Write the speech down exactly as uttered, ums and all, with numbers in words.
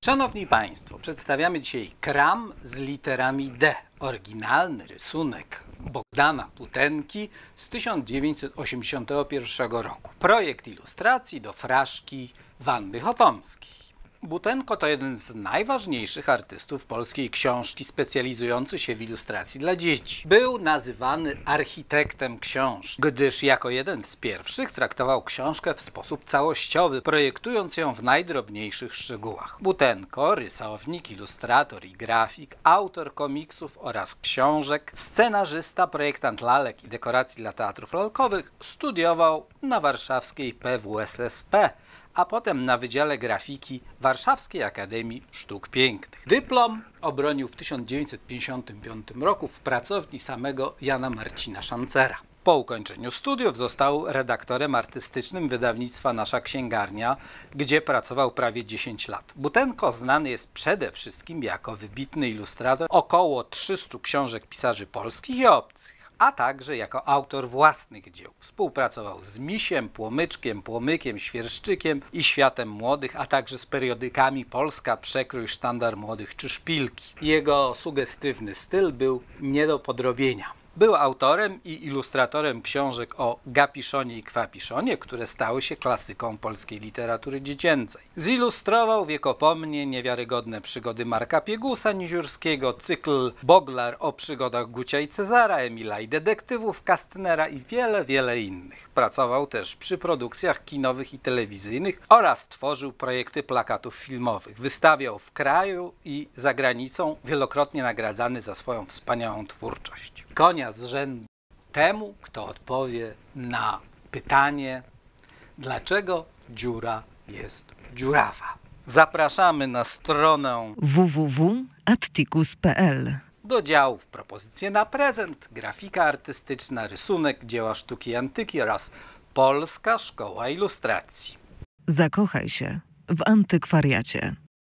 Szanowni Państwo, przedstawiamy dzisiaj kram z literami D. Oryginalny rysunek Bogdana Butenki z tysiąc dziewięćset osiemdziesiątego pierwszego roku. Projekt ilustracji do fraszki Wandy Chotomskiej. Butenko to jeden z najważniejszych artystów polskiej książki, specjalizujący się w ilustracji dla dzieci. Był nazywany architektem książki, gdyż jako jeden z pierwszych traktował książkę w sposób całościowy, projektując ją w najdrobniejszych szczegółach. Butenko, rysownik, ilustrator i grafik, autor komiksów oraz książek, scenarzysta, projektant lalek i dekoracji dla teatrów lalkowych, studiował na warszawskiej P W S S P, a potem na Wydziale Grafiki Warszawskiej Akademii Sztuk Pięknych. Dyplom obronił w tysiąc dziewięćset pięćdziesiątym piątym roku w pracowni samego Jana Marcina Szancera. Po ukończeniu studiów został redaktorem artystycznym wydawnictwa Nasza Księgarnia, gdzie pracował prawie dziesięć lat. Butenko znany jest przede wszystkim jako wybitny ilustrator około trzystu książek pisarzy polskich i obcych, a także jako autor własnych dzieł. Współpracował z Misiem, Płomyczkiem, Płomykiem, Świerszczykiem i Światem Młodych, a także z periodykami Polska, Przekrój, Sztandar Młodych czy Szpilki. Jego sugestywny styl był nie do podrobienia. Był autorem i ilustratorem książek o Gapiszonie i Kwapiszonie, które stały się klasyką polskiej literatury dziecięcej. Zilustrował wiekopomnie niewiarygodne przygody Marka Piegusa-Niziurskiego, cykl Boglar o przygodach Gucia i Cezara, Emila i detektywów Kastnera i wiele, wiele innych. Pracował też przy produkcjach kinowych i telewizyjnych oraz tworzył projekty plakatów filmowych. Wystawiał w kraju i za granicą, wielokrotnie nagradzany za swoją wspaniałą twórczość. Konia z rzędu temu, kto odpowie na pytanie, dlaczego dziura jest dziurawa. Zapraszamy na stronę w w w kropka atticus kropka p l. do działów propozycje na prezent, grafika artystyczna, rysunek, dzieła sztuki i antyki oraz Polska Szkoła Ilustracji. Zakochaj się w antykwariacie.